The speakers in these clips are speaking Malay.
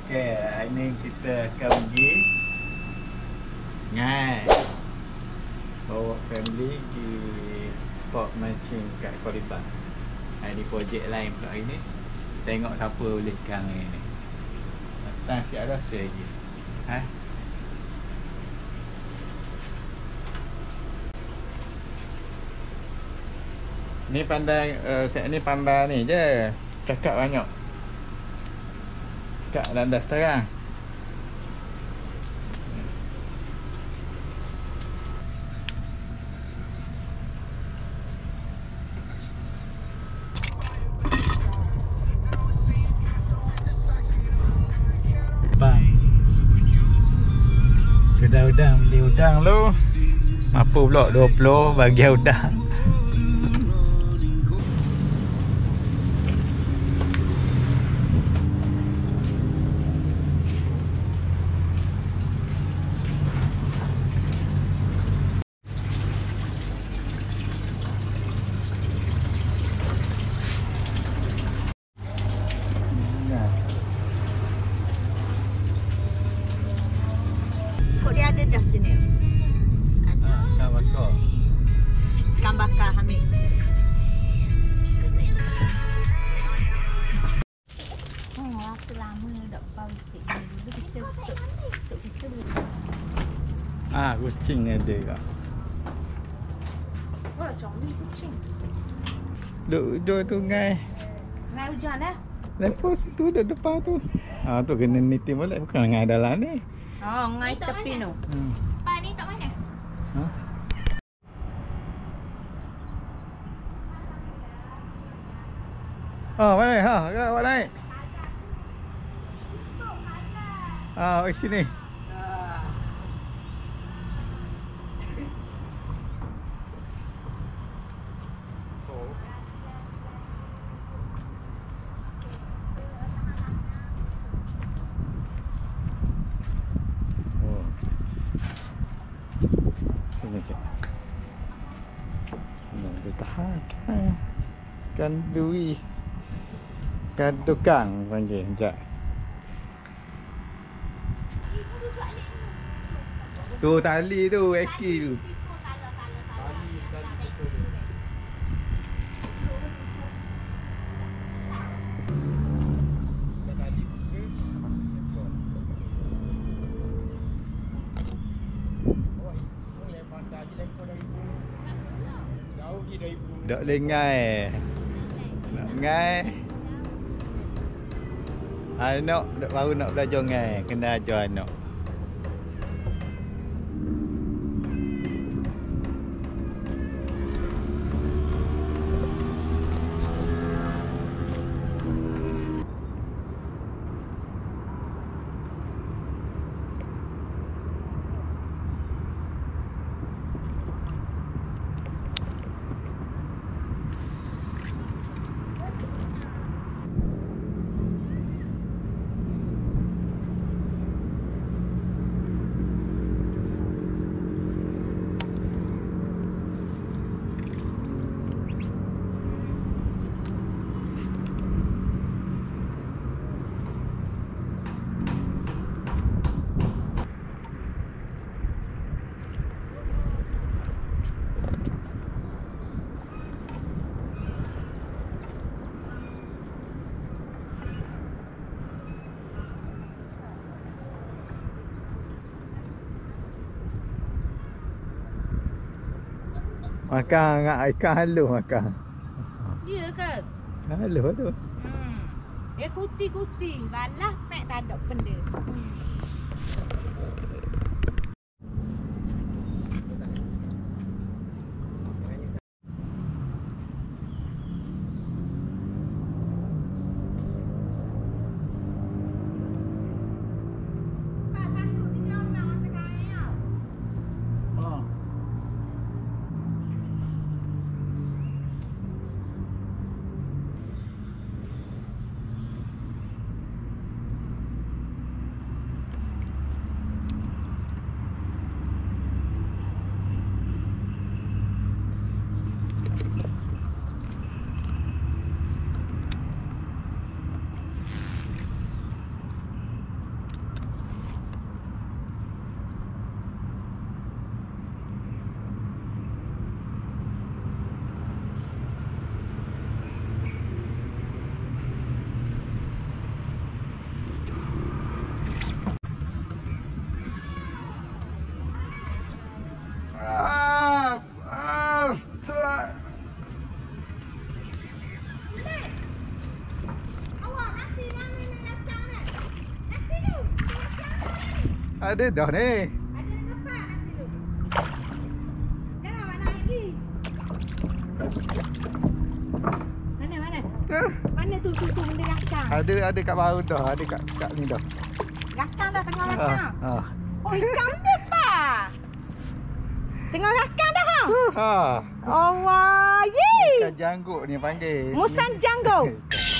Okey, hari ni kita akan pergi Ngai bawa family pergi spot mancing kat Kuala. Hari ni projek lain pula hari ni. Tengok siapa boleh ikan hari ni. Datang siap rasa lagi. Ha? Ni pandai set ni pandai ni je. Cakap banyak. Cakap landas terang. Bang. Kedai udang beli udang lu. Apa pula 20 bagi udang. Dia ada dah sini. Ikan bakar. Ikan bakar Hamid. Waktu lama dak pautik ni. Kita kita Kucing ada kak. Wah, comel kucing. Duk hujung tu ngai. Ngai hujan dah. Lepas tu duduk depan tu. Tu kena niti molek bukan ngai dalam ni. Ngai tepi tu. Pak ni kat mana? Mana? Awak naik. Di sini. Sini je. Dia tahan kan duri. Kan tukang panggil sekejap. Tu tali tu, eki tu. Dak lengai. Nak ngai. Anak baru nak belajar ngai, kena ajar anak. Makan ikan halus makan. Dia ke? Halus tu. Dia kuti-kuti. Balah pek tak ada benda. Ada dah ni. Ada tempat nanti tu. Jangan mana lagi. Mana? Tu. Mana tu benda rakam. Ada kat baru dah. Ada kat ni dah. Rakam dah tengah rakam. Ha. Oh, ikan dia pak. Tengah rakam dah ha. Ha. Oh, wah. Ye. Ikan janggut ni panggil. Musan janggo.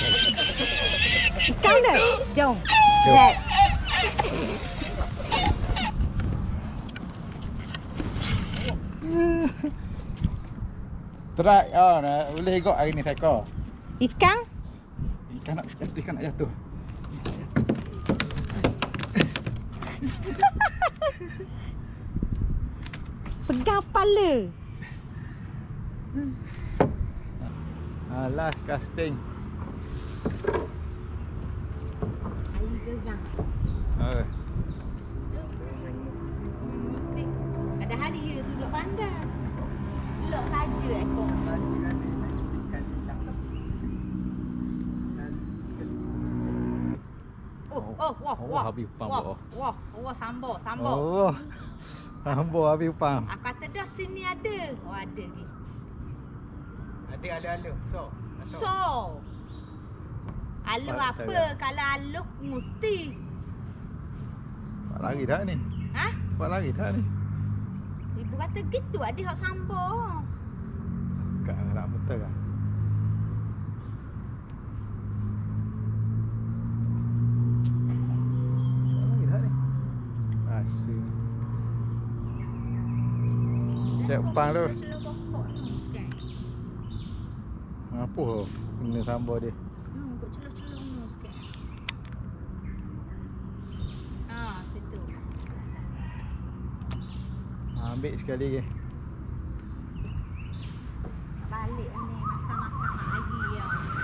Ikan dia. Jom. Jom. Set. Try boleh ikut hari ni Saiko. Ikan. Ikan nak jatuh. Pegang kepala. Last casting. Air gezang. Ada hari dia duduk pandai. Duduk saja ekor. Wah. Habis upang boh. Wah, sambal. Oh. Sambo habis upang. Aku kata dah sini ada. Oh, ada ni. Ada. So. Alu Tak apa? Kalau alu muti. Buat lagi tak ni? Ha? Buat lagi tak ni? Ibu kata gitu ada hak sambal. Kat nak betul kan? Buat lagi tak ni? Asyik. Cek upang tu. Celur pokok tu sekarang. Apa kena sambal dia? Kau celur-celur tu sekarang. Situ. Ambil sekali lagi. Balik ni makan lagi ya.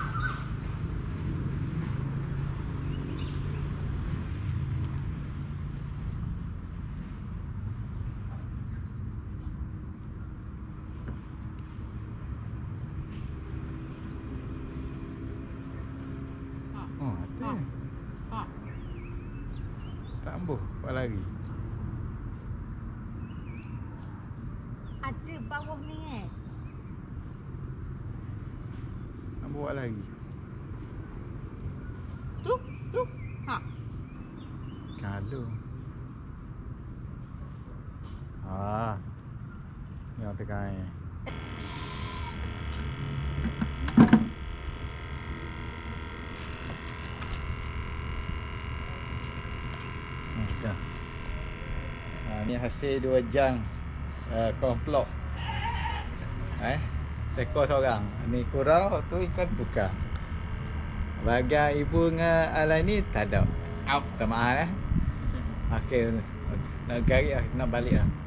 Ada. Ha. Tak ambuh. Buat lagi. Ada bawah ni Ambuh buat lagi. Tu. Ha. Kalau. Yang tekan. Ni hasil 2 jang komplok. Seekor seorang. Ni kurau tu ikan tukar. Bahagian ibu dengan Alani tak ada. Out. Tak mahal Okey. Nak garik nak balik lah.